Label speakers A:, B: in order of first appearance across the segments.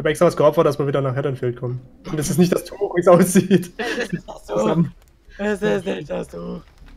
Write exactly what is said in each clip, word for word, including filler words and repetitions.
A: habe extra was geopfert, dass wir wieder nach Haddonfield kommen. Und das ist nicht das Tuch, wie es aussieht.
B: Es ist das Tuch. Es ist nicht das Tuch.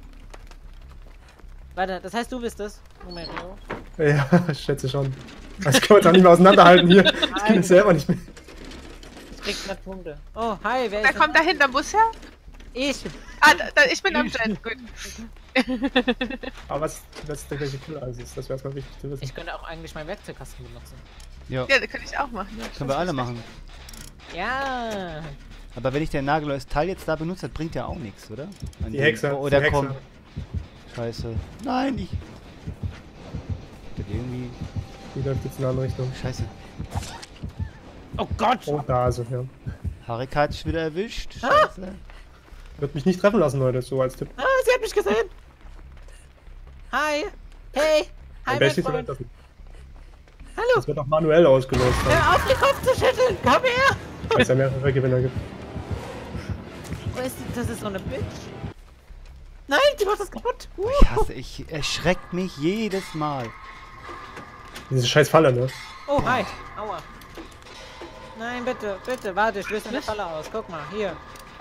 B: Warte, das heißt, du bist es, Numerio?
A: Ja, ich schätze schon. Also ich kann jetzt auch nicht mehr auseinanderhalten hier. Ich kann es selber nicht mehr.
B: Ich krieg grad Punkte. Oh, hi, wer
C: Wer
B: ist
C: kommt da hinterm Bus her?
B: Ich.
C: Ah, da, da, ich bin am Jet. Gut.
A: Aber was, was ist der gleiche Killer als ist? Das wäre erstmal wichtig zu wissen.
B: Ich könnte auch eigentlich meinen Werkzeugkasten benutzen.
D: Ja,
C: Ja, das kann ich auch machen. Ja,
D: können wir alle machen.
B: Ja.
D: Aber wenn ich den nagelneues Teil jetzt da benutze, das bringt ja auch nichts, oder? An
A: Die
D: dem-
A: Hexe.
D: Oh, der
A: die Hexe.
D: kommt. Scheiße. Nein, ich. Das irgendwie.
A: Die läuft jetzt in eine andere Richtung.
D: Scheiße.
B: Oh Gott.
A: Oh, da also, ja.
D: Harika hat dich wieder erwischt.
B: Ah!
D: Scheiße.
A: Wird mich nicht treffen lassen, Leute, so als Tipp.
B: Ah, sie hat mich gesehen. Hi. Hey. Hi,
A: Am
B: mein
A: besten so
B: Freund.
A: treffen.
B: Hallo.
A: Das wird auch manuell ausgelost. Dann,
B: Hör auf, den Kopf zu schütteln. Komm her.
A: weil es ja mehrere Gewinner gibt.
B: Wo ist die? Das ist so eine Bitch. Nein, die macht das kaputt. Uh.
D: Ich hasse, ich erschreckt mich jedes Mal.
A: Diese scheiß Falle, ne?
B: Oh, hi. Aua. Nein, bitte, bitte, warte, ich löse eine Falle aus. Guck mal, hier.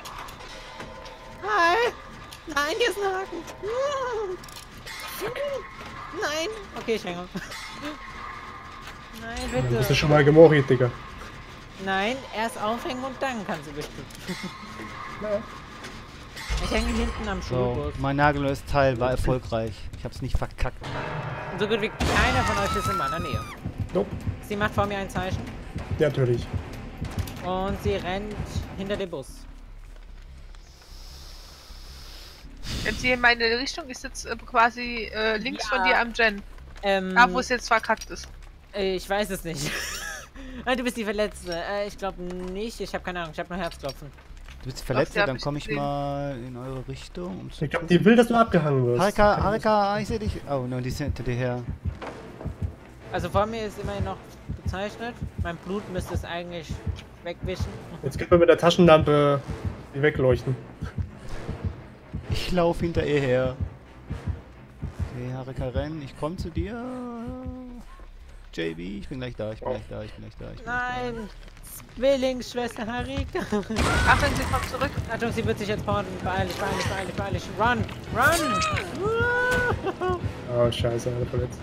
B: Hi. Nein, hier ist ein Haken. Nein. Okay, ich hänge. Nein,
A: Dann bist du
B: bitte.
A: schon mal gemorit, Digga.
B: Nein, erst aufhängen und dann kannst du bestimmt.
A: Ja.
B: Ich hänge hinten am
D: So,
B: Schulbus.
D: mein nagelneues Teil war erfolgreich. Ich hab's nicht verkackt.
B: Und so gut wie keiner von euch ist in meiner Nähe.
A: Nope.
B: Sie macht vor mir ein Zeichen
A: Ja, natürlich.
B: und sie rennt hinter dem Bus.
C: Wenn sie in meine Richtung ist, jetzt äh, quasi äh, links
B: Ja.
C: von dir am Gen.
B: Ähm,
C: Da, wo es jetzt verkackt ist.
B: äh, ich weiß es nicht. Ah, du bist die Verletzte. Äh, ich glaube nicht. Ich habe keine Ahnung. Ich habe nur Herzklopfen.
D: Du bist verletzt,
C: sie hat
D: dann
C: mich
D: komme ich
C: gesehen.
D: mal in eure Richtung. Um zu
A: Ich glaube, die will, dass du abgehangen wirst.
D: Harika, Harika, ich sehe dich. Oh, no, die sind hinter dir her.
B: Also vor mir ist immerhin noch gezeichnet. Mein Blut müsste es eigentlich wegwischen.
A: Jetzt können wir mit der Taschenlampe die wegleuchten.
D: Ich laufe hinter ihr her. Okay, Harika, renn. Ich komme zu dir. J B, ich bin gleich da, ich bin
A: Oh.
D: gleich da, ich bin gleich da. Ich bin
B: Nein! Zwillingsschwester Harika.
C: Achtung, sie kommt zurück.
B: Achtung, sie wird sich jetzt porten. Beeil dich, beeil dich, beeil dich, beeil dich. Run! Run!
A: Oh, scheiße, alle verletzt.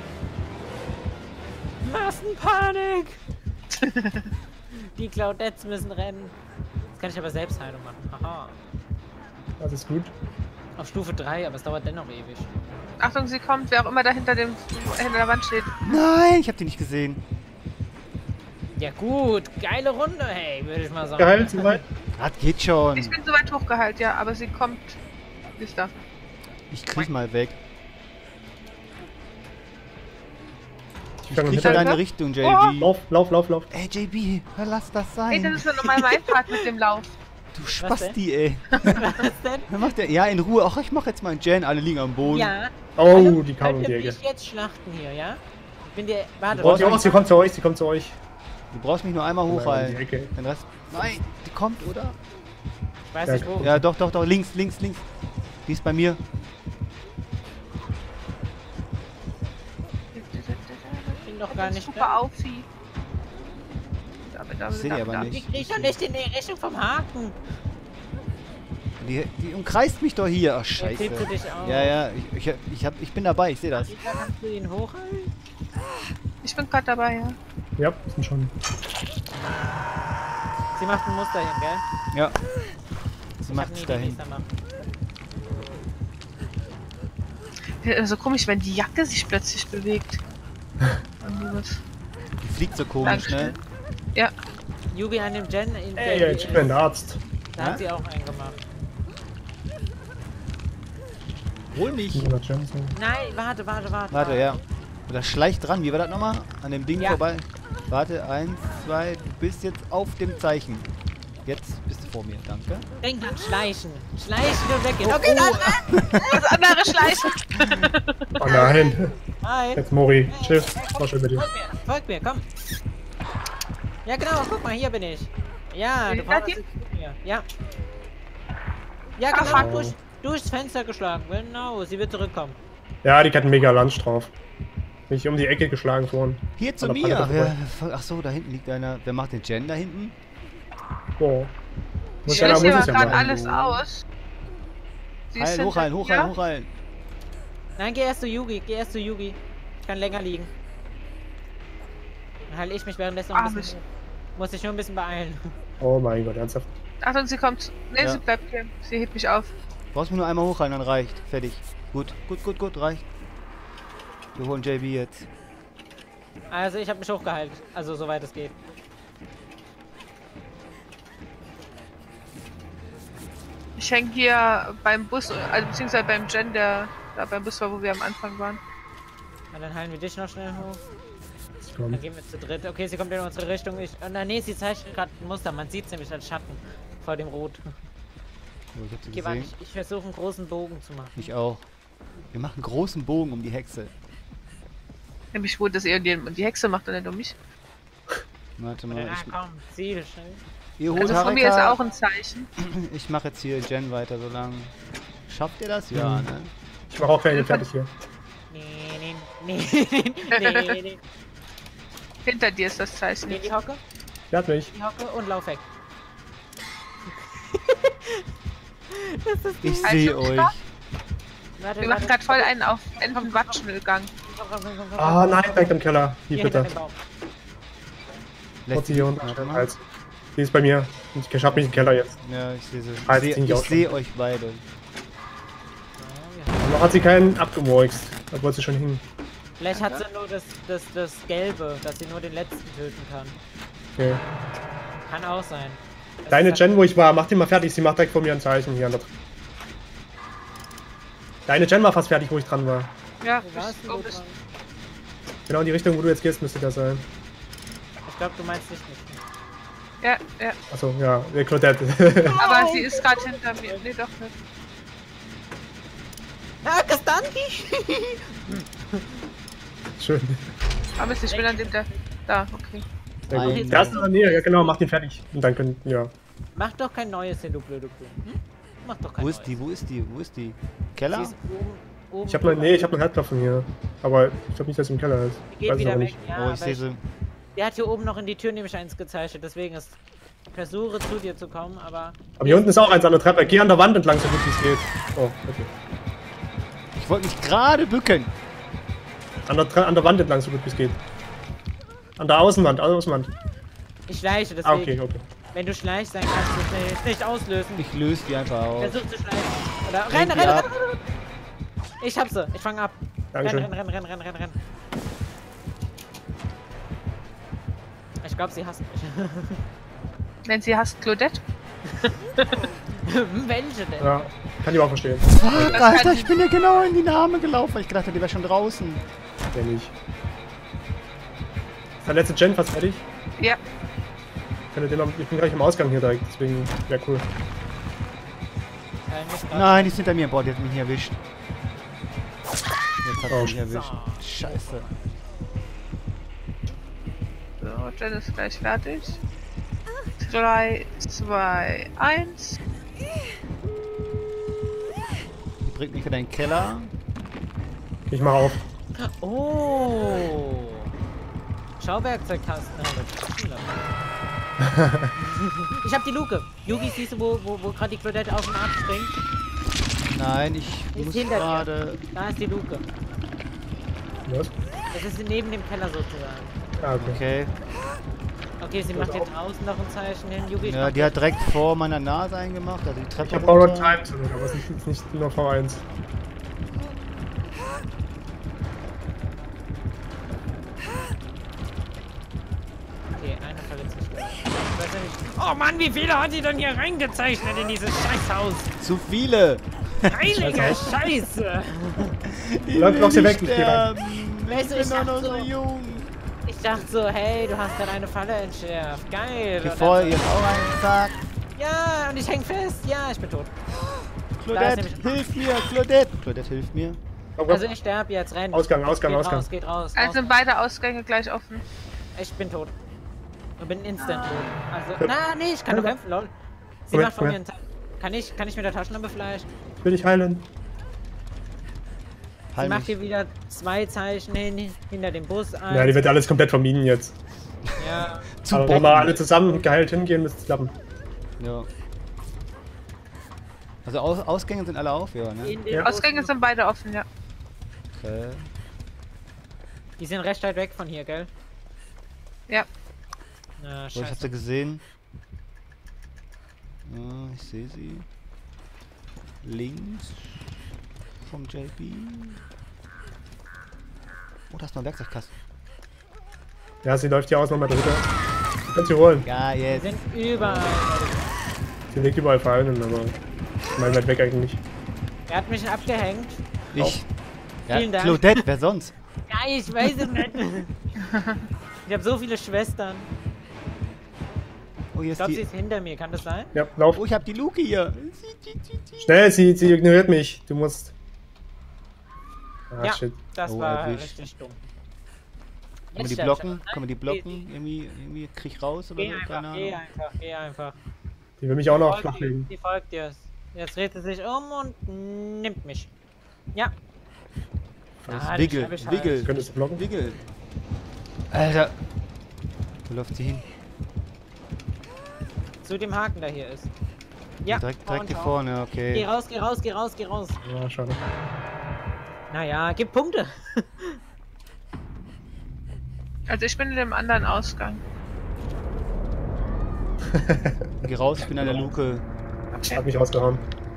B: Massenpanik! Die Claudettes müssen rennen. Jetzt kann ich aber Selbstheilung machen. Haha.
A: Das ist gut.
B: Auf Stufe drei, aber es dauert dennoch ewig.
C: Achtung, sie kommt. Wer auch immer da hinter, dem, hinter der Wand steht.
D: Nein, ich hab die nicht gesehen.
B: Ja gut, geile Runde, hey, würde ich mal sagen.
A: Geheilt, soweit?
D: Das geht schon.
C: Ich bin soweit hochgeheilt, ja, aber sie kommt nicht da.
D: Ich krieg mal weg.
A: Ich
D: Ich
A: kann
D: krieg
A: mit
D: in
A: der...
D: deine Richtung, J
C: Oh.
D: B.
A: Lauf, lauf, lauf, lauf.
D: Ey, J B, hör, lass das
C: Ey, das
D: sein.
C: ist ja normal mein Part mit dem Lauf.
D: Du
B: denn?
D: Spasti, ey.
B: Was denn?
D: Wer macht der? Ja, in Ruhe. Ach, ich mach jetzt mal einen Jen. Alle liegen am Boden.
B: Ja.
A: Oh,
B: Hallo,
A: die kam um
B: könnt
A: die
B: ihr
A: Ecke.
B: mich jetzt schlachten hier, ja? Ich bin dir... Warte,
A: Oh, sie, oh, sie kommt zu euch, sie kommt zu euch.
D: Du brauchst mich nur einmal
A: Nein,
D: hochhalten.
A: die Ecke.
D: Den Rest. Nein, die kommt, oder?
B: Ich weiß
A: Ja,
B: nicht wo.
D: Ja, doch, doch, doch. Links, links, links. Die ist bei mir.
B: Ich bin doch gar nicht
C: Super
B: da.
C: auf sie. Damit, damit,
D: Ich seh die aber
C: damit.
D: nicht.
B: Ich krieg doch nicht in die Richtung vom Haken.
D: Die, die umkreist mich doch hier. Ach,
B: Jetzt hebst du
D: scheiße.
B: dich auf.
D: Ja, ja. Ich, ich, ich, hab, ich bin dabei. Ich sehe das.
B: Wie kannst du ihn hochhalten?
C: Ich bin gerade dabei, ja.
A: Ja, sind schon.
B: Sie macht ein Muster hin, gell?
D: Ja. Sie
B: Ich hab
D: macht
B: nie
D: es
B: die
D: dahin.
B: Muster machen.
C: Ja, so komisch, wenn die Jacke sich plötzlich bewegt.
D: Die fliegt so komisch, ne?
C: Dankeschön. Ja,
B: Yubi an dem Gen in
A: Ey,
B: der
A: ich bin der Arzt.
B: Da hat sie auch einen gemacht.
D: Hol mich.
A: hundert Gems, ja.
B: Nein, warte, warte, warte.
D: Warte, ja. Oder schleicht dran. Wie war das nochmal? An dem Ding
B: Ja.
D: vorbei. Warte, eins, zwei. Du bist jetzt auf dem Zeichen. Jetzt bist du vor mir. Danke.
B: Denk an Schleichen. Schleichen und weggehen. Okay,
C: das andere Schleichen.
A: Oh nein.
B: Nein.
A: Jetzt Mori. Tschüss. War schön mit dir.
B: Folg mir, folg mir, komm. Ja genau, guck mal, hier bin ich. Ja, du
C: Seid
B: brauchst
C: ihr?
B: jetzt zu mir. Ja. Ja,
C: Ach,
B: genau,
A: fuck.
B: durch, durchs Fenster geschlagen. Genau, sie wird zurückkommen.
A: Ja, die hat einen mega Lunch drauf. Bin ich um die Ecke geschlagen vorhin.
D: Hier zu
A: An der
D: mir!
A: Palette
D: Wer, ach so, da hinten liegt einer. Wer macht den Gen da hinten?
A: Boah. Muss
C: Ich
A: ja, da
C: löse
A: muss
C: hier
A: ich ja
C: gerade
A: machen.
C: alles aus. Sie ist
D: Heilen, hochheilen,
C: hinter
D: hochheilen,
C: mir.
D: hochheilen.
B: Nein, geh erst zu Yugi, geh erst zu Yugi. Ich kann länger liegen. Dann heile ich mich währenddessen noch ein
C: Ah,
B: bisschen. Muss ich nur ein bisschen beeilen.
A: Oh mein Gott, ernsthaft.
C: Achtung, sie kommt. Ne,
D: Ja.
C: sie bleibt hier. Sie hebt mich auf.
D: Brauchst mir nur einmal hochheilen, dann reicht. Fertig. Gut, gut, gut, gut, reicht. Wir holen J B jetzt.
B: Also ich habe mich hochgeheilt. Also soweit es geht.
C: Ich hänge hier beim Bus, also beziehungsweise beim Gen, der da beim Bus war, wo wir am Anfang waren.
B: Und dann heilen wir dich noch schnell hoch.
A: Ich komm.
B: Dann gehen wir zu dritt. Okay, sie kommt in unsere Richtung. Ich, oh, nein, nee, sie zeichnet gerade ein Muster. Man sieht es nämlich als Schatten vor dem Rot.
D: So, ich hab sie
B: Okay, warte,
D: gesehen.
B: ich, ich versuche einen großen Bogen zu machen.
D: Ich auch. Wir machen einen großen Bogen um die Hexe.
C: Nämlich wo das eher die, die Hexe macht und nicht um mich.
D: Warte
B: Und
D: mal,
B: dann, ah,
D: ich,
B: komm, Ziel, schnell.
D: ihr holt
C: Also von mir ist
D: Harika.
C: auch ein Zeichen.
D: Ich mache jetzt hier Gen weiter, so lang. Schafft ihr das? Ja,
A: Mhm.
D: ne?
A: Ich mach auch keine fertig hier.
B: Nee, nee, nee, nee, nee, nee.
C: Hinter dir ist das Zeichen.
B: Geh in die Hocke,
A: Der hat mich.
B: die Hocke und lauf weg.
D: Ich
C: Also,
D: sehe euch.
B: Warte,
C: Wir machen gerade voll einen auf einen vom Watschmüllgang.
B: Komm, komm, komm, komm, komm.
A: Ah nein, direkt im Keller. Hier
B: Hier hinter
A: bitte.
B: dem Baum.
D: Lässt
A: sie hier unten.
D: Warte mal.
A: Hals. Die ist bei mir. Ich hab mich im Keller jetzt.
D: Ja, ich sehe sie. Ich
A: Ah, jetzt
D: sehe
A: sind die
D: ich
A: auch schon.
D: seh euch beide.
A: Noch hat sie keinen abgemurkst. Da wollte sie schon hin.
B: Vielleicht hat sie nur das, das, das Gelbe, dass sie nur den letzten töten kann.
A: Okay.
B: Kann auch sein. Das
A: Deine
B: ist
A: Gen, wo ich war, mach die mal fertig. Sie macht direkt vor mir ein Zeichen hier an der. Deine Gen war fast fertig, wo ich dran war.
C: Ja,
B: halt- Wo warst
C: ich,
B: du
C: oh,
B: wo
C: das,
B: dran?
A: Genau in die Richtung, wo du jetzt gehst, müsste das sein.
B: Ich glaube, du meinst nicht mich.
C: ja, ja.
A: Achso, ja, der Claudette.
C: Aber sie ist gerade hinter mir. Nee, doch nicht.
B: Ah, Kastanki!
A: Schön.
C: Aber ich bin an dem der. Da, okay.
A: Sehr gut.
D: Ein-
A: Der ist in der Nähe, ja genau, mach den fertig. Und dann können, ja.
B: Mach doch kein neues hin, du blöde Kuh. Hm? Mach doch kein
D: Wo
B: neues.
D: ist die? Wo ist die? Wo ist die?
B: Sie
D: Keller?
B: ist oben, oben
A: Ich hab noch,
B: drüber.
A: nee, ich hab noch Herdplatten hier. Aber ich glaube nicht, dass sie im Keller ist.
B: Die geht
A: Weiß ich
B: wieder
A: aber
B: weg.
A: nicht.
B: Ja,
D: Oh,
B: aber
D: ich sehe sie.
B: Der hat hier oben noch in die Tür nämlich eins gezeichnet, deswegen ist. Ich versuche zu dir zu kommen, aber.
A: Aber hier unten ist auch eins an der Treppe. Geh an der Wand entlang, so gut wie es geht. Oh, okay.
D: Ich wollte mich gerade bücken.
A: An der, Tre- an der Wand entlang, so gut wie es geht. An der Außenwand, Außenwand.
B: Ich schleiche, deswegen.
A: Ah, okay, okay.
B: Wenn du schleichst, dann kannst du es nicht, nicht auslösen.
D: Ich löse die einfach aus.
B: Versuch zu schleichen. Oder
D: Lenk
B: renn,
D: die
B: renn, renn,
D: ab.
B: renn, renn. Ich hab sie. Ich fang ab. Renn,
A: Dankeschön.
B: renn, renn, renn, renn, renn, renn. Ich glaube, sie hasst mich.
C: Wenn sie hasst Claudette.
B: Welche denn?
A: Ja, kann ich auch verstehen.
D: Fuck,
C: kann
D: Alter,
C: die-
D: ich bin ja genau in die Name gelaufen, weil ich gedacht habe, die wäre schon draußen.
A: Der nicht. Ist der letzte Gen fast fertig?
C: Ja.
A: Könnt ihr den noch, ich bin gleich am Ausgang hier direkt, deswegen wäre cool.
B: Kein Mist,
D: Nein, die ist hinter mir. Boah, die hat mich hier erwischt. Jetzt hat
A: Oh,
D: sie mich erwischt. Scheiße.
C: So, Jen ist gleich fertig. drei, zwei, eins.
D: Die bringt mich wieder in den Keller.
A: Ich mach auf.
B: Oh. Schauwerkzeugkasten. Ich hab die Luke. Yugi, siehst du, wo, wo, wo gerade die Claudette auf den Arm springt?
D: Nein, ich
B: Ist
D: muss
B: hinter dir.
D: gerade.
B: Da ist die Luke.
A: Was?
B: Das ist neben dem Keller sozusagen.
A: Ah, okay.
D: Okay.
B: Okay, sie macht hier draußen noch ein Zeichen hin. Yugi, ich
D: Ja,
B: mach
D: die hat direkt vor meiner Nase eingemacht, also die Treppe
A: Ich hab Borrowed
D: runter.
A: Time zurück, aber es ist nicht, nicht nur V eins.
B: Okay, einer verletzt sich. Ich weiß ja nicht. Oh Mann, wie viele hat die denn hier reingezeichnet in dieses Scheißhaus?
D: Zu viele!
B: Heilige Scheiße!
A: Lauf, lauf sie weg, ich geh rein.
D: sterben!
B: Weißt du,
D: Ich
B: ich
D: bin doch
B: dachte
D: noch so
B: so-
D: jung!
B: Ich dachte so, hey, du hast gerade eine Falle entschärft. Geil. Und
D: Bevor
B: dann
D: ihr jetzt auch einen sagt,
B: so, ja, und ich häng fest. Ja, ich bin tot.
D: Claudette,
B: nämlich-
D: hilf mir! Claudette! Claudette, hilf mir!
A: Komm, komm.
B: Also ich sterb jetzt, renn.
A: Ausgang, Ausgang,
B: geht
A: Ausgang.
B: Raus, geht raus.
C: Also
B: raus.
C: sind beide Ausgänge gleich offen.
B: Ich bin tot. Ich bin instant tot. Also, na, nee, ich kann nur kämpfen, lol. Sie
A: Komm her,
B: macht von
A: komm
B: mir
A: her.
B: einen Ta Kann ich, kann ich mit der Taschenlampe vielleicht?
A: Ich will dich heilen.
B: Sie
D: Heil
B: macht
D: mich.
B: hier wieder zwei Zeichen hin, hinter dem Bus ein.
A: Ja, die wird alles komplett vermieden jetzt.
B: Ja.
D: Zu
A: Aber wenn
D: Botten.
A: wir alle zusammen geheilt hingehen, müsste es klappen.
D: Ja. Also Aus Ausgänge sind alle auf, ja, ne?
B: In den
A: Ja.
C: Ausgänge
B: Bussen.
C: sind beide offen, ja.
D: Okay.
B: Die sind recht weit weg von hier, gell?
C: Ja.
B: Na,
D: So, ich hab
B: scheiße.
D: sie gesehen. Ja, ich sehe sie. Links vom J B. Oh, da ist noch ein Werkzeugkasten.
A: Ja, sie läuft hier aus nochmal drüber. Kannst sie holen.
D: Ja,
B: Die
D: jetzt.
B: sind überall.
A: Sie liegt überall fallen, aber mein weit weg eigentlich.
B: Er hat mich abgehängt.
D: Ich. Ja,
B: Vielen Dank.
D: Claudette, wer sonst?
B: Ja, ich weiß es nicht. Ich habe so viele Schwestern.
D: Oh, hier
B: Ich
D: ist
B: glaube, sie
D: die.
B: ist hinter mir. Kann das sein?
A: Ja, lauf.
D: Oh, ich hab die Luke hier.
A: Schnell, sie, sie ignoriert mich. Du musst. Ah,
B: Ja.
A: shit.
B: Das
D: Oh,
B: war
D: erwischt.
B: richtig dumm.
D: Kann man die
B: Jetzt
D: blocken?
B: sterbt sie.
D: Kann man die
B: Nein,
D: blocken? Irgendwie, irgendwie krieg ich raus oder
B: Geh
D: so?
B: einfach,
D: Keine
B: geh
D: Ahnung.
B: einfach, geh einfach.
A: Die will mich auch noch
B: Folgt
A: flachlegen.
B: dir, die folgt dir. Jetzt dreht sie sich um und nimmt mich. Ja.
D: Das
B: Ah,
D: Wiggle,
B: die Scheibe ist halt-
D: Wiggle,
A: Könntest du blocken?
D: Wiggle. Alter. Wo läuft sie hin?
B: Zu dem Haken, der hier ist. Ja,
D: Direkt,
B: vor
D: direkt
B: und
D: hier
B: auf.
D: vorne,
B: Geh
D: okay.
B: raus, geh raus, geh raus, geh raus.
A: Ja, schade.
B: Naja, gib Punkte.
C: Also ich bin in dem anderen Ausgang.
D: Geh raus, ich bin an der Luke.
A: Hat mich rausgehauen.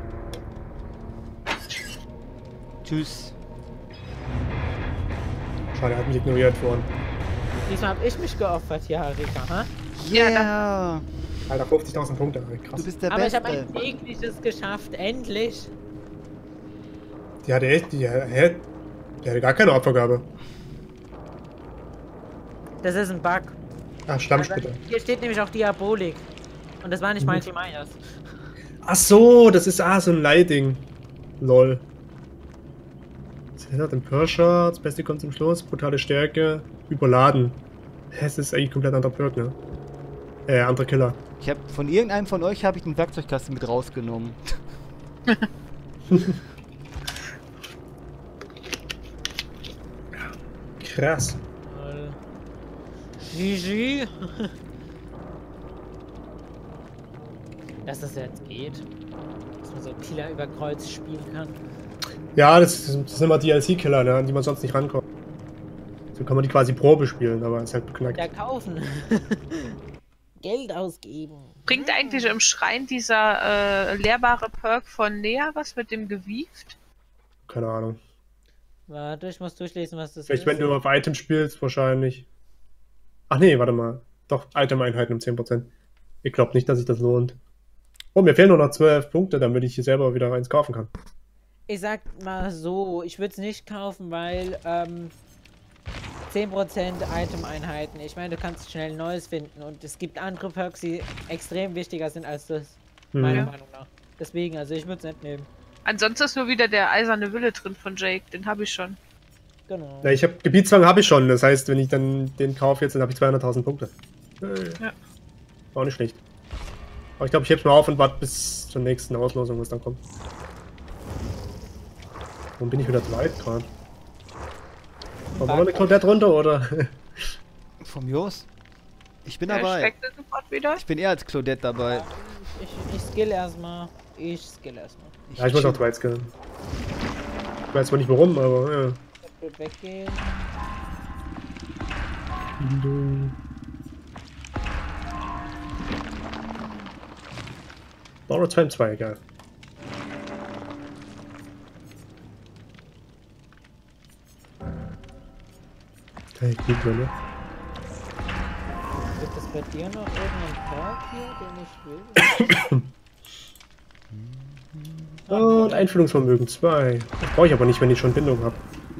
D: Tschüss.
A: Schade, er hat mich ignoriert vorhin.
B: Diesmal habe ich mich geopfert hier, Harika, ha?
D: Yeah!
A: Alter, fünfzigtausend Punkte. Krass.
D: Du bist der
B: Aber
D: Beste.
B: ich habe ein tägliches geschafft, endlich.
A: Die hatte echt, die, hä? Die hatte gar keine Opfergabe.
B: Das ist ein Bug.
A: Ach, Stammsplitter.
B: Also, hier steht nämlich auch Diabolik. Und das war nicht
A: Mhm.
B: Michael Myers.
A: Ach so, das ist ah, so ein Leihding. Lol. Sie hat den Pirscher, das Beste kommt zum Schluss, brutale Stärke, überladen. Hä, es ist eigentlich komplett anderer Perk, ne? Äh, anderer Killer.
D: Ich hab von irgendeinem von euch habe ich den Werkzeugkasten mit rausgenommen.
A: Krass.
B: Lol. G G. Dass das jetzt geht. Dass man so Killer über Kreuz spielen kann.
A: Ja, das, das sind immer D L C-Killer, ne, an die man sonst nicht rankommt. So kann man die quasi Probe spielen, aber ist halt beknackt.
B: Ja, kaufen. Geld ausgeben.
C: Bringt eigentlich im Schrein dieser äh, lehrbare Perk von Nea was mit dem Gewieft?
A: Keine Ahnung.
B: Warte, ich muss durchlesen, was das
A: Vielleicht,
B: ist.
A: wenn du auf Item spielst, wahrscheinlich. Ach nee, warte mal. Doch, Item-Einheiten um zehn Prozent. Ich glaube nicht, dass sich das lohnt. Oh, mir fehlen nur noch zwölf Punkte, damit ich hier selber wieder eins kaufen kann.
B: Ich sag mal so, ich würde es nicht kaufen, weil ähm, zehn Prozent Item-Einheiten. Ich meine, du kannst schnell ein neues finden und es gibt andere Perks, die extrem wichtiger sind als das.
A: Mhm.
B: Meiner
C: Ja.
B: Meinung nach. Deswegen, also ich würde es nicht nehmen.
C: Ansonsten ist nur wieder der eiserne Wille drin von Jake, den habe ich schon.
B: Genau.
A: Ja, ich habe Gebietszwang habe ich schon. Das heißt, wenn ich dann den kaufe jetzt, dann habe ich zweihunderttausend Punkte. Äh,
C: Ja.
A: War auch nicht schlecht. Aber ich glaube, ich heb's mal auf und warte bis zur nächsten Auslosung, was dann kommt. Warum bin ich wieder zweit gerade? Wollen wir eine Claudette runter, oder?
D: Vom Jos? Ich bin
C: Der
D: dabei.
C: schreckt sofort wieder.
D: Ich bin eher als Claudette dabei.
B: Ich, ich skill erstmal. Ich skill erstmal.
A: Ja, ich muss auch zweit skillen. Ich weiß zwar nicht warum, aber ja.
B: Ich würde weggehen.
A: Borrow Time zwei, egal. Hey, gut, ne?
B: Gibt es bei dir noch irgendeinen Perk hier, den ich will?
A: Und Einfühlungsvermögen zwei. Das brauche ich aber nicht, wenn ich schon Bindung habe.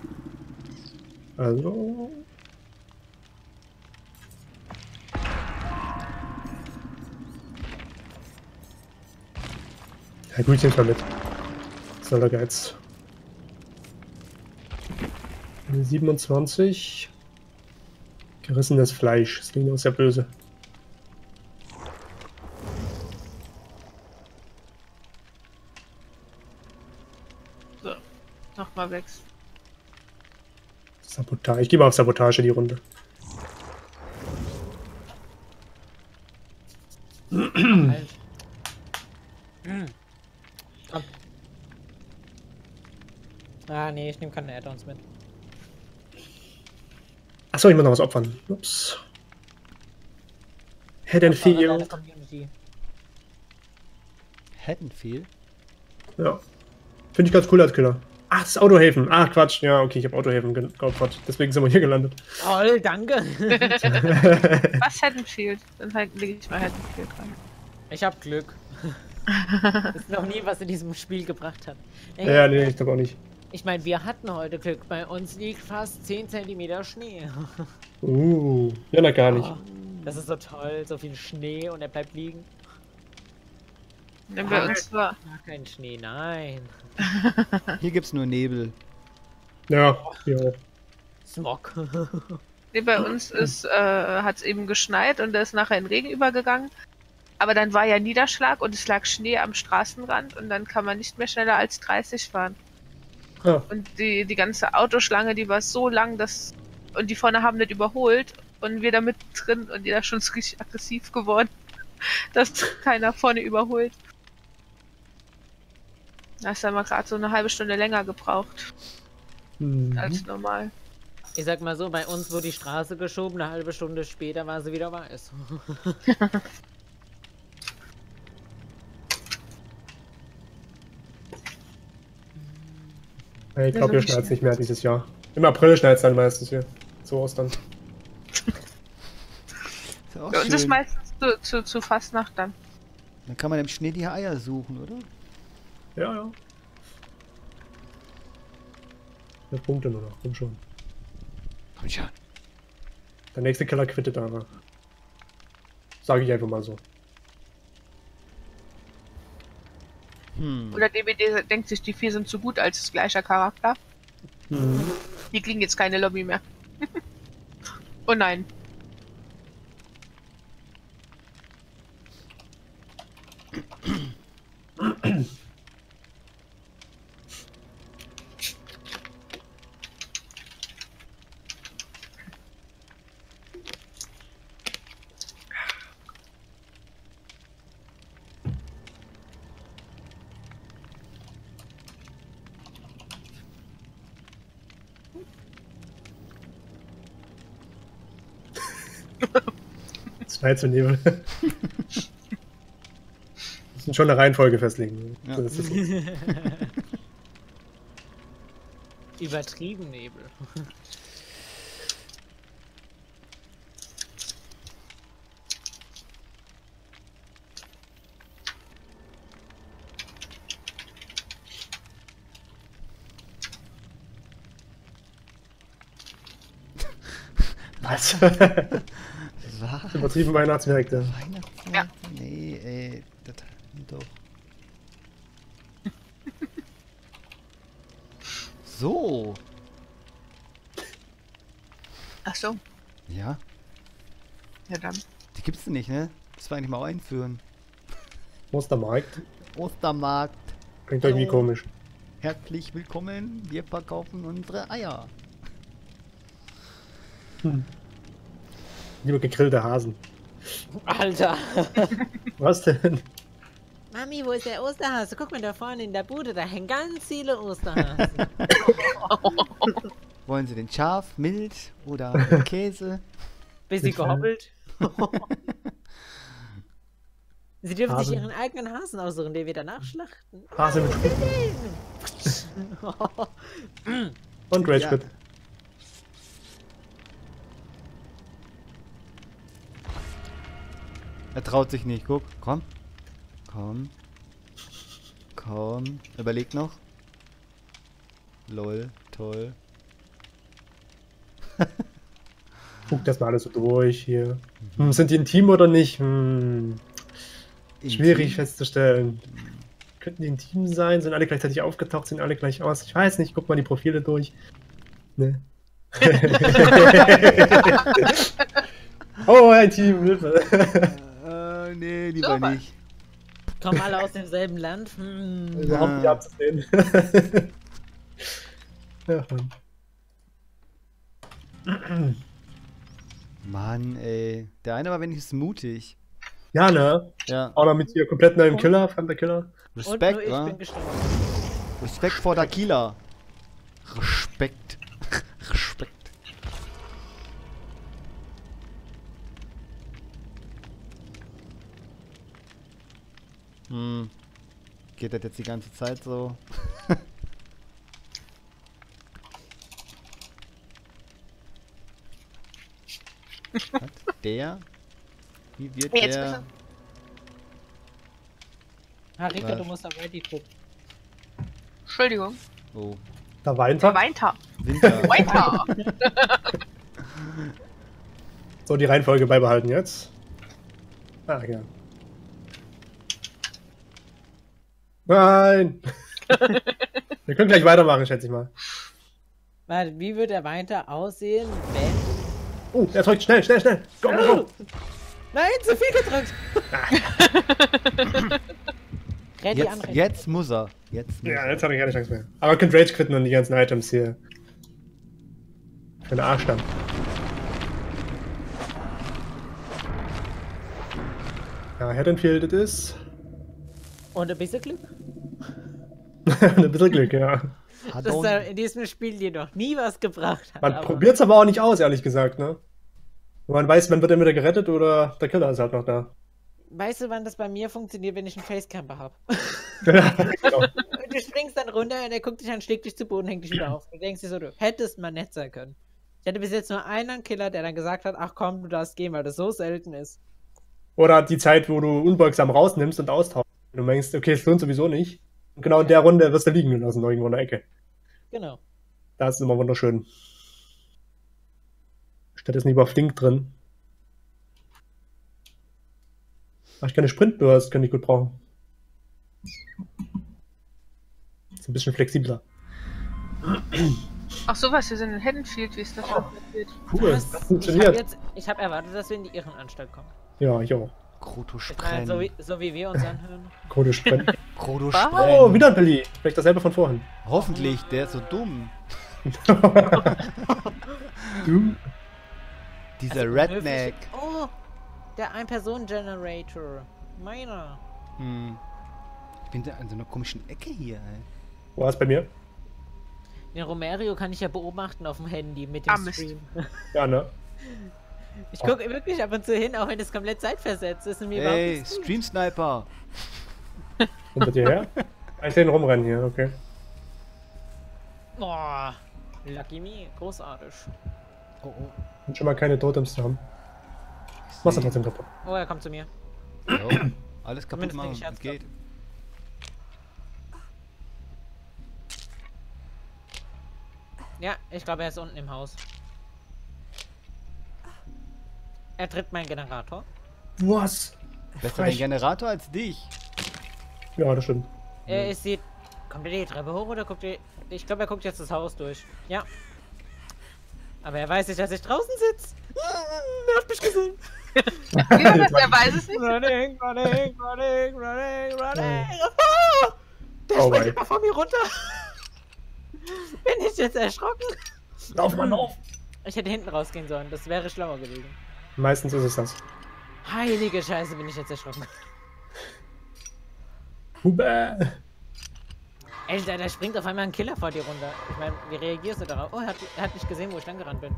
A: Also. Ja gut, ich nehm's mal mit. Was soll der Geiz? siebenundzwanzig. Gerissenes Fleisch. Das klingt auch sehr böse.
C: So, nochmal wächst.
A: Sabotage. Ich gebe auf Sabotage die Runde.
B: Halt. Komm. Ah, nee, ich nehme keine Add-ons mit.
A: Achso, ich muss noch was opfern. Ups. Haddonfield.
B: Community.
D: Haddonfield?
A: Ja. Finde ich ganz cool als Killer. Ach, das ist Autohäfen. Ach, Quatsch. Ja, okay, ich habe Autohäfen ge- geopfert. Deswegen sind wir hier gelandet.
B: Toll, danke.
C: Was Haddonfield? Dann halt lege ich mal Haddonfield rein.
B: Ich hab Glück. Das ist noch nie was in diesem Spiel gebracht hat. Ey,
A: Ja, nee, ich glaube auch nicht.
B: Ich meine, wir hatten heute Glück. Bei uns liegt fast zehn Zentimeter Schnee.
A: Uh, ja, na gar nicht.
B: Oh, das ist so toll. So viel Schnee und er bleibt liegen.
C: Ja, bei
B: Ah.
C: uns war.
B: Ah, kein Schnee, nein.
D: Hier gibt's nur Nebel.
A: Ja, ja.
B: Smog.
C: Nee, bei uns ist, äh, hat es eben geschneit und da ist nachher in Regen übergegangen. Aber dann war ja Niederschlag und es lag Schnee am Straßenrand und dann kann man nicht mehr schneller als dreißig fahren.
A: Ah.
C: Und die, die ganze Autoschlange, die war so lang, dass. Und die vorne haben nicht überholt und wir da mit drin und jeder schon richtig aggressiv geworden, dass keiner vorne überholt. Da ist dann mal gerade so eine halbe Stunde länger gebraucht
A: Hm.
C: als normal.
B: Ich sag mal so, bei uns wurde die Straße geschoben, eine halbe Stunde später war sie wieder weiß.
A: Ich glaube, hier schneit es nicht mehr dieses Jahr. Im April schneit es dann meistens hier. Zu Ostern.
D: Ist ja auch
C: Bei uns ist
D: schön.
C: meistens zu, zu, zu Fastnacht dann.
D: Dann kann man im Schnee die Eier suchen, oder?
A: Ja, ja. Vier Punkte nur noch, komm schon.
D: Komm schon.
A: Der nächste Killer quittet aber. Sage ich einfach mal so.
D: Hm.
C: Oder D B D denkt sich, die vier sind zu gut als gleicher Charakter.
A: Mhm.
C: Die kriegen jetzt keine Lobby mehr. Oh nein.
A: Schneit zu Nebel. Müssen schon eine Reihenfolge festlegen.
D: Ja.
A: So ist das.
B: Übertrieben Nebel.
A: Was?
D: Was?
A: Übertrieben Weihnachtsmärkte.
D: Weihnachtsmarkt?
C: Ja.
D: Nee, ey. Das doch. So.
C: Ach so.
D: Ja,
C: Ja dann.
D: die gibt's denn nicht, ne? Das wir eigentlich mal einführen.
A: Ostermarkt.
D: Ostermarkt.
A: Klingt irgendwie
D: Hallo.
A: komisch.
D: Herzlich willkommen. Wir verkaufen unsere Eier.
A: Hm. Lieber gegrillte Hasen.
B: Alter.
A: Was denn?
B: Mami, wo ist der Osterhase? Guck mal da vorne in der Bude, da hängen ganz viele Osterhasen.
D: Wollen Sie den scharf, mild oder Käse?
B: Bisschen
A: Mit Fell.
B: gehoppelt. Sie dürfen sich
A: Hasen.
B: ihren eigenen Hasen aussuchen, den wir danach schlachten.
A: Hase mit und Rage
D: Ja.
A: Quit.
D: Er traut sich nicht. Guck, komm. Komm. Komm. Überleg noch. Lol, toll.
A: Guck das mal alles so durch hier. Hm, sind die ein Team oder nicht? Hm, schwierig
D: Intim.
A: festzustellen. Könnten die ein Team sein? Sind alle gleichzeitig aufgetaucht? Sind alle gleich aus? Ich weiß nicht. Guck mal die Profile durch. Ne. Oh, ein Team, Hilfe.
D: Äh, nee, lieber
C: So was.
D: nicht.
B: Kommen alle aus demselben Land? Hm.
A: Wir haben die abzusehen. Ja, Mann.
D: Mann, ey. Der eine war wenigstens mutig.
A: Ja, ne?
D: Ja.
A: Auch noch mit hier komplett neuem Killer, fremder Killer.
B: Und nur
D: Respekt,
B: ich
D: wa?
B: bin gestorben.
D: Respekt vor der Killer. Respekt. Respekt. Hm. Geht das jetzt die ganze Zeit so? Hat der? Wie wird
C: Jetzt
D: der?
C: bitte.
B: Harika,
D: Was?
B: du musst auf Ready drücken.
C: Entschuldigung.
D: Oh.
A: Da weint er.
C: Weiter.
D: Winter.
C: Weiter.
A: So, die Reihenfolge beibehalten jetzt. Ah, ja. Nein! Wir können gleich weitermachen, schätze ich mal.
B: Warte, wie wird der weiter aussehen, wenn...
A: Oh, er drückt schnell, schnell, schnell! Go, go, go!
B: Nein, zu viel gedrückt! Ready
D: Jetzt,
B: anrennen.
D: jetzt muss er. Jetzt muss
A: Ja,
D: er.
A: jetzt habe ich keine Chance mehr. Aber ihr könnt Rage quitten und die ganzen Items hier. Für den Arsch dann. Ja, Haddonfield it is.
B: Und ein bisschen Glück.
A: Ein bisschen Glück, ja.
D: Hat
B: Das
D: auch-
B: da in diesem Spiel dir noch nie was gebracht hat.
A: Man
B: aber-
A: probiert es aber auch nicht aus, ehrlich gesagt, ne? Wenn man weiß, man wird entweder gerettet oder der Killer ist halt noch da.
B: Weißt du, wann das bei mir funktioniert, wenn ich einen Facecamper habe?
A: Ja, genau.
B: Du springst dann runter und er guckt dich an, schlägt dich zu Boden, hängt dich wieder auf. Du denkst dir so, du hättest mal nett sein können. Ich hatte bis jetzt nur einen Killer, der dann gesagt hat, ach komm, du darfst gehen, weil das so selten ist.
A: Oder die Zeit, wo du unbeugsam rausnimmst und austauschst. Du meinst, okay, es lohnt sowieso nicht. Und genau in der Runde wirst du liegen gelassen, irgendwo in der Ecke.
B: Genau.
A: Das ist immer wunderschön. Statt ist lieber flink drin. Ach, ich kann eine Sprintburst, kann ich gut brauchen. Ist ein bisschen flexibler.
C: Ach sowas, wir sind in Haddonfield, wie ist das schon passiert?
A: Cool,
B: Was?
A: das
B: Ich habe
A: funktioniert.
B: jetzt, ich habe erwartet, dass wir in die Irrenanstalt kommen.
A: Ja, ich auch.
D: Kroto
B: Ich meine, so wie,
D: Sprenn.
B: so wie wir uns anhören.
A: Code Sprint.
D: Kroto
C: Was?
A: Oh,
D: Sprenn.
A: wieder ein Billy. Vielleicht dasselbe von vorhin.
D: Hoffentlich, der ist so dumm.
A: Du?
D: Dieser
B: Also,
D: Redneck.
B: Oh, der Ein-Personen-Generator. Meiner.
D: Hm. Ich bin da an so einer komischen Ecke hier, ey.
A: Wo war es bei mir?
B: Den Romerio kann ich ja beobachten auf dem Handy mit dem
C: Ah, Mist.
B: Stream.
A: Ja, ne?
B: Ich gucke wirklich ab und zu hin, auch wenn es komplett zeitversetzt ist und mir
D: Ey,
B: überhaupt nichts
D: Stream Sniper.
A: Hinter dir her? Ah, ich sehe ihn rumrennen hier, okay.
B: tut. Boah, Lucky Me, großartig.
D: Oh, oh.
A: Und schon mal keine Totems zu haben. Machst du trotzdem kaputt.
B: Oh, er kommt zu mir.
D: Jo, alles kaputt
B: Zumindest
D: machen,
B: krieg ich
D: es geht.
B: Ja, ich glaube, er ist unten im Haus. Er tritt meinen Generator.
A: Was?
D: Besser den
A: Frech.
D: Generator als dich.
A: Ja, das stimmt.
B: Er ist die... Kommt er die Treppe hoch oder guckt er... Ich glaube, er guckt jetzt das Haus durch. Ja. Aber er weiß nicht, dass ich draußen sitze. Er hat mich gesehen.
C: Wie war das? Er weiß es nicht.
B: Running, running, running, running, running. Ah! Der
A: Oh,
B: springt
A: wei.
B: immer von mir runter. Bin ich jetzt erschrocken?
A: Lauf mal auf!
B: Ich hätte hinten rausgehen sollen. Das wäre schlauer gewesen.
A: Meistens ist es das.
B: Heilige Scheiße, bin ich jetzt erschrocken.
A: Hubä!
B: Ey, da, da springt auf einmal ein Killer vor dir runter. Ich meine, wie reagierst du darauf? Oh, er hat, er hat nicht gesehen, wo ich lang gerannt bin.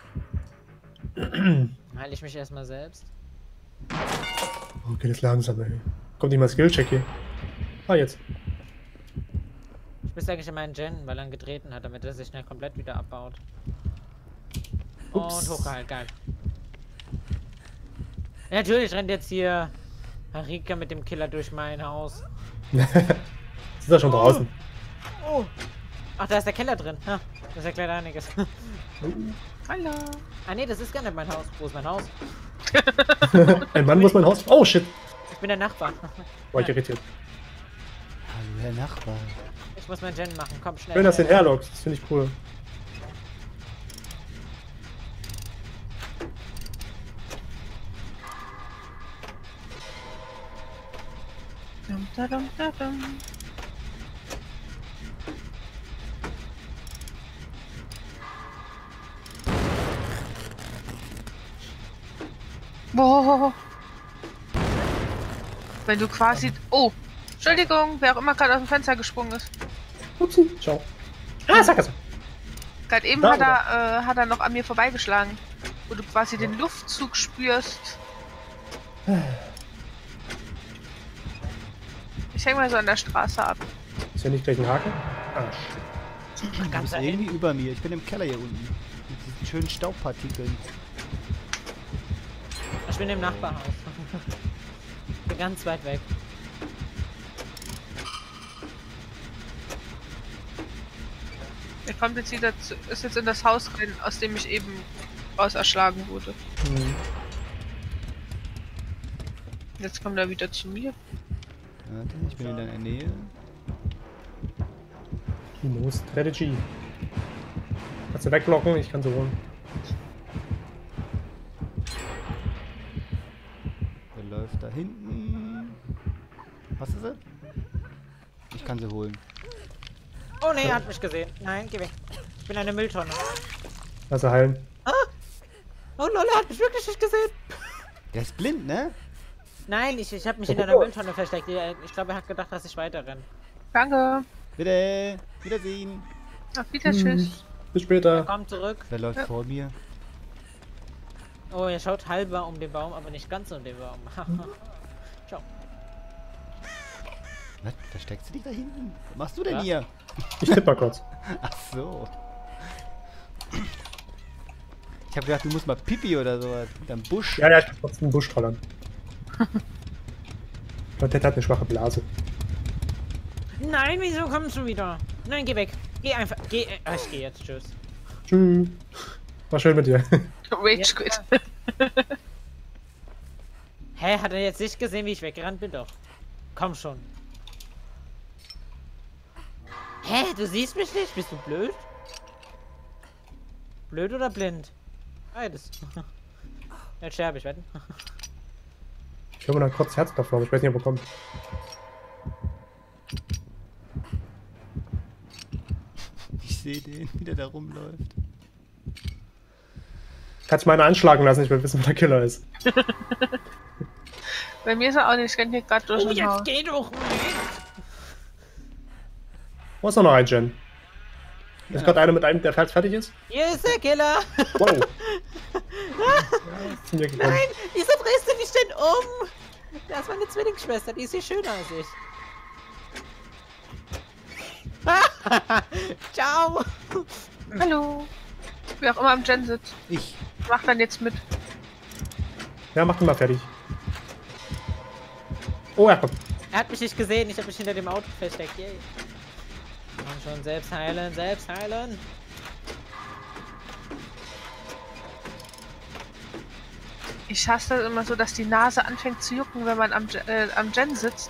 B: Heile ich mich erstmal selbst.
A: Oh, geht jetzt langsam, ey. Kommt nicht mal Skillcheck hier. Ah, jetzt.
B: Ich müsste eigentlich in meinen Gen, weil er ihn getreten hat, damit er sich schnell komplett wieder abbaut.
A: Ups.
B: Und hochgeheilt, geil. Ja, natürlich rennt jetzt hier Harika mit dem Killer durch mein Haus.
A: Ist da schon draußen?
B: Oh! Ach, da ist der Keller drin. Ha, das erklärt einiges.
C: Hallo.
B: Ah ne, das ist gar nicht mein Haus. Wo ist mein Haus?
A: Ein Mann muss mein Haus. Oh, shit!
B: Ich bin der Nachbar.
A: War ich irritiert.
D: Hallo, Herr Nachbar.
B: Ich muss mein Gen machen. Komm, schnell.
A: Schön, dass du den
B: schnell.
A: herlockst. Das finde ich cool.
C: Dum, da, dum, da, dum. Boah. Wenn du quasi... Oh, Entschuldigung, wer auch immer gerade aus dem Fenster gesprungen ist.
A: Upsi, ciao. Ah, Sackgasse.
C: Gerade eben
A: Da,
C: hat er, äh, hat er noch an mir vorbeigeschlagen. Wo du quasi den Luftzug spürst. Ich häng mal so an der Straße ab.
A: Ist ja nicht gleich ein Haken? Ah, shit.
D: Du bist irgendwie über mir. Ich bin im Keller hier unten. Mit diesen schönen Staubpartikeln.
B: Ich bin im Nachbarhaus. Bin ganz weit weg.
C: Er kommt jetzt wieder zu, ist jetzt in das Haus rein, aus dem ich eben raus erschlagen wurde.
A: Hm.
C: Jetzt kommt er wieder zu mir.
D: Warte, ich bin in deiner Nähe.
A: No Strategy. Kannst du wegblocken? Ich kann sie holen.
D: Der läuft da hinten. Hast du sie? Ich kann sie holen.
B: Oh ne, er hat mich gesehen. Nein, geh weg. Ich bin eine Mülltonne.
A: Lass sie heilen.
B: Ah! Oh lol, er hat mich wirklich nicht gesehen.
D: Der ist blind, ne?
B: Nein, ich, ich habe mich in einer Mülltonne versteckt. Ich glaube, er hat gedacht, dass ich weiter renne.
C: Danke.
D: Bitte. Wiedersehen.
C: Auf Wiedersehen.
A: Hm. Bis
B: Er
A: später.
B: kommt zurück.
D: Wer läuft
C: Ja.
D: vor mir?
B: Oh, er schaut halber um den Baum, aber nicht ganz um den Baum. Ciao.
D: Was? Versteckst du dich da hinten? Was machst du denn
B: Ja.
D: hier?
A: Ich tippe mal kurz.
D: Ach so. Ich hab gedacht, du musst mal Pipi oder sowas. Hinterm Busch.
A: Ja, ja, ich bin trotzdem einen Busch trollern. Und der hat eine schwache Blase.
B: Nein, wieso kommst du wieder? Nein, geh weg. Geh einfach. Geh. Äh, ich geh jetzt. Tschüss.
A: Tschüss. War schön mit dir.
C: Rage quit.
B: Hä, hat er jetzt nicht gesehen, wie ich weggerannt bin? Doch. Komm schon. Hä, du siehst mich nicht? Bist du blöd? Blöd oder blind? Beides. Jetzt sterbe ich, wetten?
A: Ich höre mal noch kurz Herz davor, aber ich weiß nicht, ob er kommt.
D: Ich sehe den, wie der da rumläuft.
A: Kannst du meine anschlagen lassen, ich will wissen, wo der Killer ist.
C: Bei mir ist er auch nicht. Ich renn hier gerade durch
B: Oh,
C: das
B: jetzt
C: Haus.
B: geh doch nicht!
A: Wo ist noch ein Gen? Ist
D: Ja.
A: gerade einer mit einem, der fast fertig ist?
B: Hier ist der Killer!
A: Wow. Zu mir gekommen.
B: Nein! Wieso drehst du dich denn um? Das ist meine Zwillingsschwester, die ist viel schöner als ich. Ciao!
C: Hallo. Wer auch immer am Gen sitzt.
D: Ich.
C: Mach dann jetzt mit.
A: Ja, mach den mal fertig. Oh, er kommt.
B: Er hat mich nicht gesehen, ich habe mich hinter dem Auto versteckt. Yay. Komm schon, selbst heilen, selbst heilen.
C: Ich hasse das immer so, dass die Nase anfängt zu jucken, wenn man am, Gen- äh, am Gen sitzt.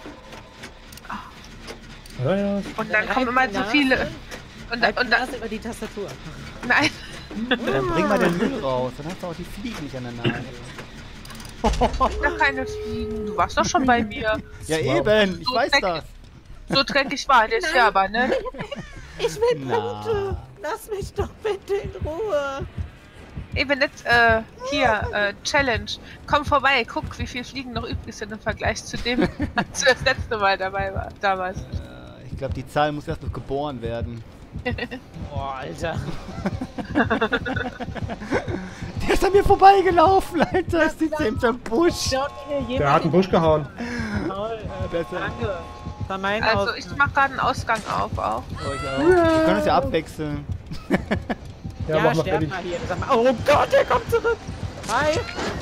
A: Ja, ja.
C: Und dann kommen immer so viele. Und,
B: Reibt
C: und
B: die
C: dann.
B: Nase über die Tastatur.
C: Nein.
D: Dann bring mal den Müll raus. Dann hast du auch die Fliegen nicht an der Nase.
C: Doch keine Fliegen. Du warst doch schon bei mir.
D: Ja
A: Wow.
D: eben, ich
C: So
D: weiß
C: dreckig.
D: das.
C: So dreckig war der Scherber, ne?
B: Ich will
D: Na.
B: Punkte. Lass mich doch bitte in Ruhe.
C: Eben jetzt, äh, hier, äh, Challenge. Komm vorbei, guck, wie viele Fliegen noch übrig sind im Vergleich zu dem, als du das letzte Mal dabei war, damals.
D: Äh, Ich glaube, die Zahl muss erst noch geboren werden.
B: Boah, Alter.
D: Der ist an mir vorbeigelaufen, Alter. Ich sitze im Busch.
B: Schaut mir jemand
A: Der hat einen Busch gehauen.
B: Toll,
D: Ja, besser.
B: danke. Das war mein
C: Also,
B: Aus-
C: ich mach gerade einen Ausgang auf auch.
D: Oh, ich auch. Wir können uns ja abwechseln.
A: Ja,
B: Ja,
A: mach mal
B: sterb
A: fertig.
B: mal hier. Sag mal, oh Gott, er kommt zurück. Hi.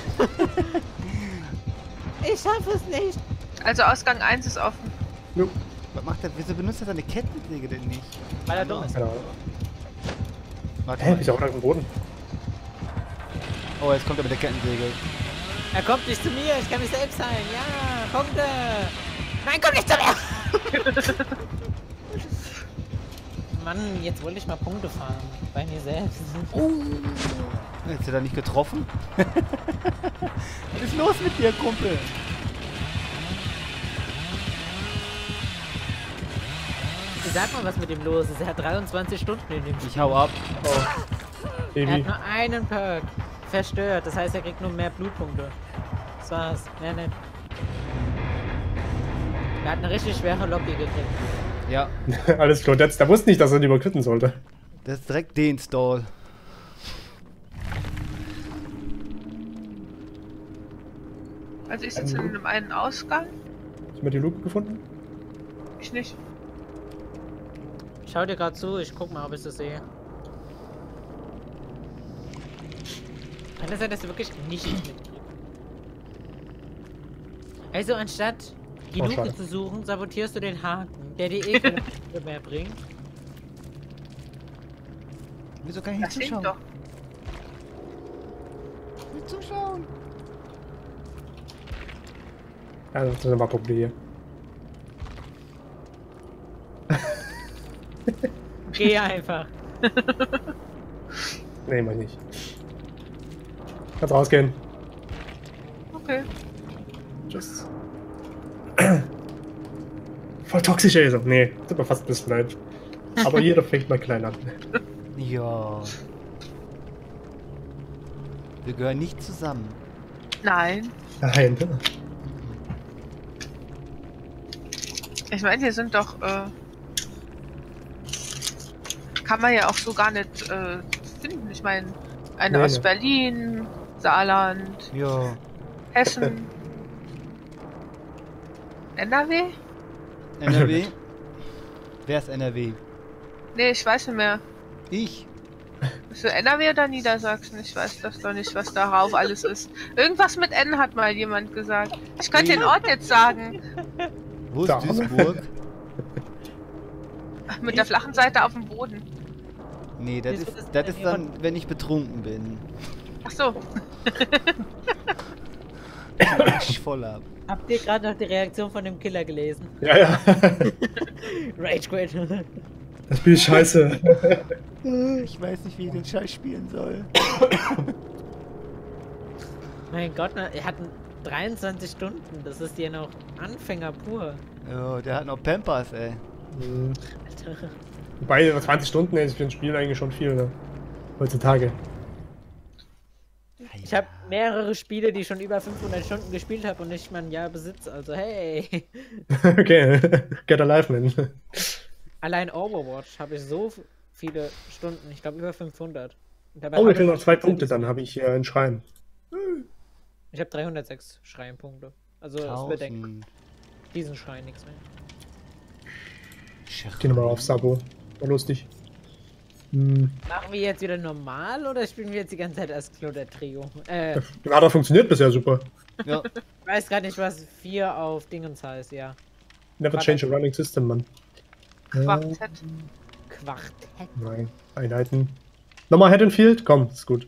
B: Ich schaffe es nicht.
C: Also, Ausgang eins ist offen.
A: Jo,
D: Was macht der? Wieso benutzt er seine Kettensäge denn nicht?
B: Weil er dumm ist.
A: keine Ahnung.
D: Warte
A: Hä,
D: mal.
A: bist du auch auf dem Boden?
D: Oh, jetzt kommt er mit der Kettensäge.
B: Er kommt nicht zu mir, ich kann mich selbst heilen. Ja, kommt er. Nein, komm nicht zu mir. Mann, jetzt wollte ich mal Punkte fahren. Bei mir selbst.
D: Oh. Jetzt hat er nicht getroffen. Was ist los mit dir, Kumpel?
B: Sag mal, was mit ihm los ist. Er hat dreiundzwanzig Stunden in dem Spiel.
D: Ich hau ab.
A: Oh.
B: Er hat
A: Baby.
B: nur einen Perk. Verstört. Das heißt, er kriegt nur mehr Blutpunkte. Das war's. Mehr nicht. Er hat eine richtig schwere Lobby gekriegt.
D: Ja,
A: Alles klar, der, der wusste nicht, dass er ihn überquitten sollte.
D: das ist direkt deinstall.
C: Also ich sitze in einem einen Ausgang.
A: Hast du mal die Luke gefunden?
C: Ich nicht.
B: Ich schau dir gerade zu, ich guck mal, ob ich das sehe. Kann es sein, dass du wirklich nichts mitkriegst? Also anstatt die
A: Oh,
B: Luke
A: schade.
B: zu suchen, sabotierst du den Haken, der dir eh keine Punkte mehr bringt.
D: Wieso kann ich nicht
C: Das stimmt
D: zuschauen?
C: doch.
D: Ich will zuschauen.
A: Ja, das ist ein Problem hier.
B: Geh einfach.
A: Nee, mach ich nicht. Kannst rausgehen.
C: Okay.
A: Tschüss. Voll toxisch, ey. So. Nee, tut mir fast ein bisschen leid. Aber jeder fängt mal klein an.
D: Ja. Wir gehören nicht zusammen.
C: Nein.
A: Nein.
C: Ich meine, hier sind doch, äh, kann man ja auch so gar nicht äh, finden. Ich meine, eine
A: Nee,
C: aus
A: nee.
C: Berlin, Saarland,
D: Ja.
C: Hessen, N R W?
D: N R W? Wer ist N R W?
C: Nee, ich weiß nicht mehr.
D: Ich.
C: Ist das N R W oder Niedersachsen? Ich weiß das doch nicht, was darauf alles ist. Irgendwas mit N hat mal jemand gesagt. Ich könnte den Ort jetzt sagen.
D: Wo ist
A: Da.
D: Duisburg?
C: Mit der flachen Seite auf dem Boden.
D: Nee, das
B: Duisburg
D: ist,
B: ist
D: das
B: in
D: ist
B: der
D: dann, wenn ich betrunken bin.
C: Ach so.
D: Ich voll ab.
B: Habt ihr gerade noch die Reaktion von dem Killer gelesen?
A: Ja, ja.
B: Rage Quit.
A: Das Spiel ist scheiße.
D: Ich weiß nicht, wie ich den Scheiß spielen soll.
B: Mein Gott, na, er hat dreiundzwanzig Stunden. Das ist hier noch Anfänger pur.
D: Ja, der hat noch Pampers, ey.
A: Mhm.
B: Alter.
A: Wobei, zwanzig Stunden ist für ein Spiel eigentlich schon viel, ne? Heutzutage.
B: Ich habe mehrere Spiele, die ich schon über fünfhundert Stunden gespielt habe und nicht mal ein Jahr besitze. Also hey.
A: Okay, get alive, man.
B: Allein Overwatch habe ich so viele Stunden. Ich glaube über fünfhundert. Und dabei
A: Oh, mir
B: habe
A: fehlen
B: ich
A: noch zwei Punkte, dann habe ich hier einen Schrein.
B: Ich habe dreihundertsechs Schreienpunkte. Also es wird denk,
D: Tausend.
B: diesen Schrein nichts mehr.
A: Geh nochmal auf Sabo. War lustig. Hm.
B: Machen wir jetzt wieder normal oder spielen wir jetzt die ganze Zeit als Klo der Trio? Äh,
A: Ja, das funktioniert bisher super.
D: Ja,
B: ich weiß gerade nicht, was vier auf Dingens heißt, ja.
A: Never
B: Warte.
A: change a running system, Mann.
C: Quartett.
B: Quartett.
A: Nein, Einheiten. Nochmal Haddonfield? Komm, ist gut.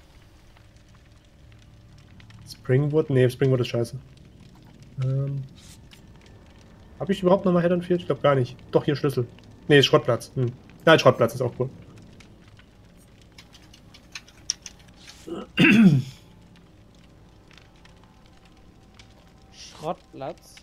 A: Springwood? Nee, Springwood ist scheiße. Ähm. Habe ich überhaupt nochmal Haddonfield? Ich glaube gar nicht. Doch, hier Schlüssel. Nee, ist Schrottplatz. Hm. Nein, Schrottplatz ist auch cool.
B: Schrottplatz.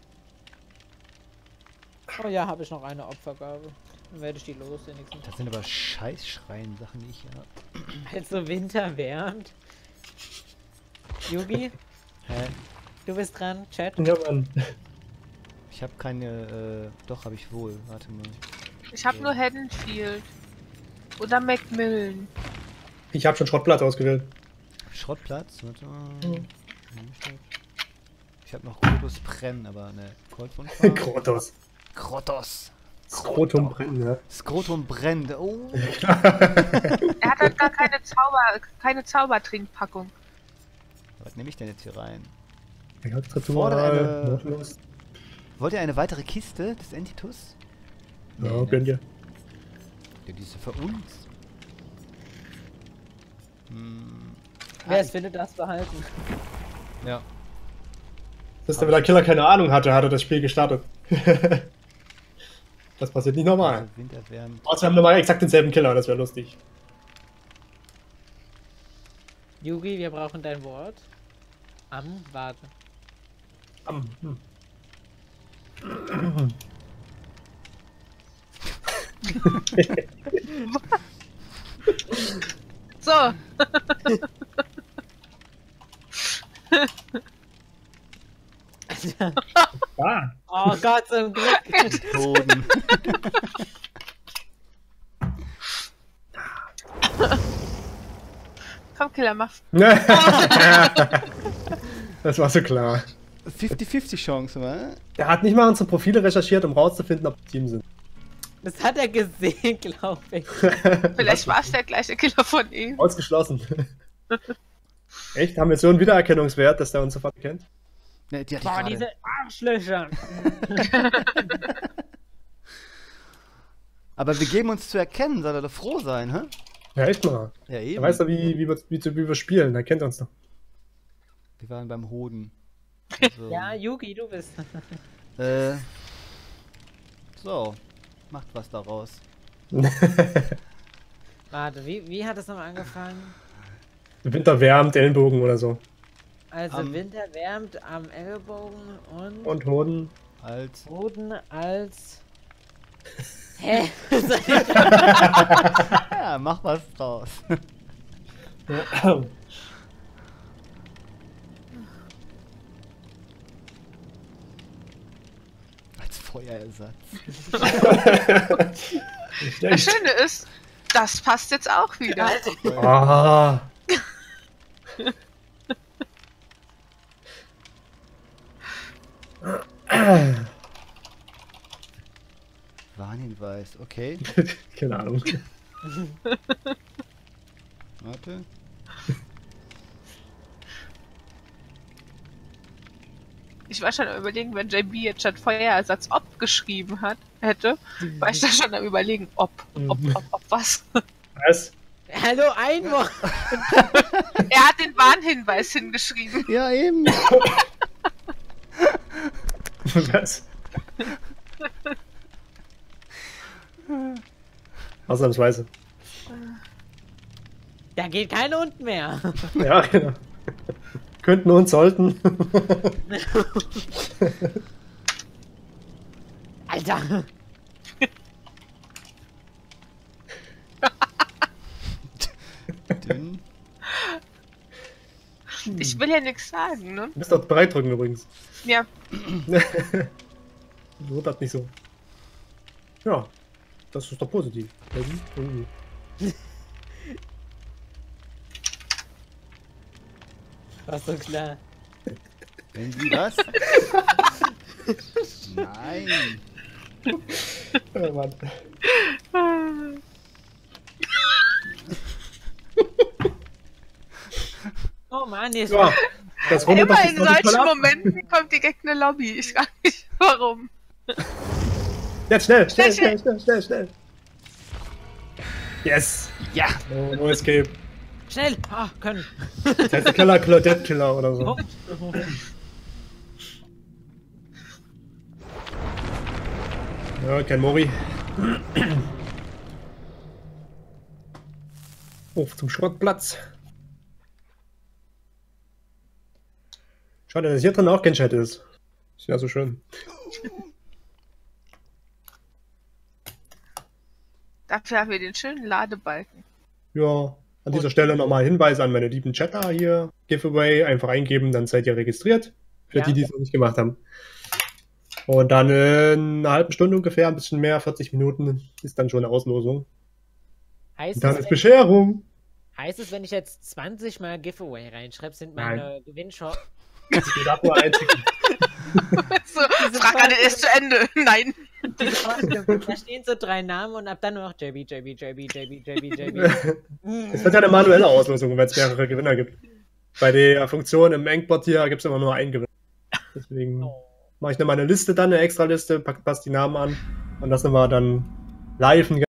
B: Oh ja, habe ich noch eine Opfergabe. Dann werde ich die los wenigstens.
D: das sind aber Scheißschreien-Sachen, die ich hier hab.
B: Also Winter wärmt. Yugi,
D: Hä?
B: du bist dran. Chat.
A: Ja, Mann.
D: Ich habe keine, äh, doch, habe ich wohl. Warte mal.
C: Ich habe nur Haddonfield. Oder Macmillan.
A: Ich habe schon Schrottplatz ausgewählt.
D: Schrottplatz? Warte mal.
A: Hm.
D: Ich habe noch Krotos Brenn, aber ne. Colt von
A: Krotos.
D: Krotos.
A: Skrotum brennen, ja.
D: Skrotum brennt. Oh.
C: Er hat halt gar keine Zauber, keine Zaubertrinkpackung.
D: Was nehme ich denn jetzt hier rein?
A: Ritual,
D: eine-
A: Nautilus.
D: Wollt ihr eine weitere Kiste des Entitus?
A: Ja,
D: ne?
A: gönn dir.
D: Ja, die ist ja für uns. Hm.
B: Wer
D: Ah,
B: es findet, das behalten.
D: Ja.
A: Dass der, wenn der Killer keine Ahnung hatte, hat er das Spiel gestartet. Das passiert nicht normal.
D: Also Winter wärmt.
A: Außer wir haben nochmal exakt denselben Killer, das wäre lustig.
B: Yugi, wir brauchen dein Wort. Am Warten.
A: Am, hm.
C: So.
B: Alter.
A: Ah.
B: Oh Gott, zum Glück.
D: Boden.
C: Komm, Killer, mach.
A: Das war so klar.
D: fünfzig fünfzig Chance, wa?
A: Der hat nicht mal unsere Profile recherchiert, um rauszufinden, ob wir Team sind.
B: Das hat er gesehen, glaube ich.
C: Vielleicht war es der gleiche Killer von ihm.
A: Ausgeschlossen. Echt? Haben wir so einen Wiedererkennungswert, dass der uns sofort kennt?
D: Ne, die hatte ich
B: Boah,
D: gerade.
B: diese Arschlöcher.
D: Aber wir geben uns zu erkennen, soll er doch froh sein, hä?
A: Ja, echt mal.
D: Ja,
A: Er
D: eben.
A: weiß doch, wie, wie, wir, wie, wie wir spielen. Er kennt uns doch.
D: Wir waren beim Hoden. Also,
B: Ja, Yugi, du bist.
D: Äh. So. Macht was daraus.
B: Warte, wie, wie hat es nochmal angefangen?
A: Winter wärmt, Ellenbogen oder so.
B: Also
D: Am-
B: Winter wärmt am Ellbogen und,
A: Und Hoden.
D: Als.
B: Boden als... Hä?
D: Ja, mach was draus. Als Feuerersatz.
A: Nicht
C: Das
A: schlecht.
C: Schöne ist, das passt jetzt auch wieder.
A: Ah.
D: Warnhinweis, okay.
A: Keine Ahnung.
D: Warte.
C: Ich war schon am überlegen, wenn J B jetzt statt Feuerersatz ob geschrieben hat, hätte, war ich da schon am überlegen, ob, ob, ob, ob was.
A: Was?
B: Hallo, Einwurf!
C: Er hat den Warnhinweis hingeschrieben.
D: Ja, eben.
A: Was? Ausnahmsweise.
B: Da geht kein Hund mehr.
A: Ja, genau. Könnten und sollten.
B: Alter!
D: Dünn.
C: Ich will ja nichts sagen, ne?
A: Du bist doch bereit drücken übrigens.
C: Ja,
A: So das nicht so. Ja, das ist doch positiv. Mhm.
B: War so klar.
D: Wenn Sie was? Nein.
A: Ja, Mann.
B: Oh Mann, jetzt
A: Ja, das rundet doch
C: immer
A: das
C: in
A: noch nicht
C: solchen
A: mal ab.
C: Momenten kommt direkt eine Lobby. Ich frage mich, warum.
A: Jetzt schnell, schnell,
C: Schnell,
A: schnell, schnell, schnell, schnell. Yes!
D: Ja.
A: No, no escape.
B: schnell! Ah, können.
A: Dead Killer, Killer, Dead Killer oder so.
B: Oh.
A: Ja, kein Mori. Auf zum Schrottplatz. Schade, dass hier drin auch kein Chat ist. Ist ja so schön.
C: Dafür haben wir den schönen Ladebalken.
A: Ja, an dieser Stelle nochmal Hinweise an meine lieben Chatter hier. Giveaway einfach eingeben, dann seid ihr registriert. Für
B: Ja.
A: die, die es noch nicht gemacht haben. Und dann in einer halben Stunde ungefähr, ein bisschen mehr, vierzig Minuten, ist dann schon eine Auslosung.
B: Heißt
A: Und dann
B: es,
A: ist
B: wenn,
A: Bescherung.
B: heißt es, wenn ich jetzt zwanzig mal Giveaway reinschreibe, sind meine Gewinnchancen.
A: Ich will da nur einzigen.
C: So, Frag an den ist zu Ende. Nein.
B: Da stehen so drei Namen und ab dann nur noch J B, J B, J B, J B, J B, J B.
A: Es wird ja eine manuelle Auslosung, wenn es mehrere Gewinner gibt. Bei der Funktion im Engport hier gibt es immer nur einen Gewinner. Deswegen
B: Oh.
A: mache ich nochmal eine Liste dann, eine extra Liste, pack, passe die Namen an und das nochmal dann live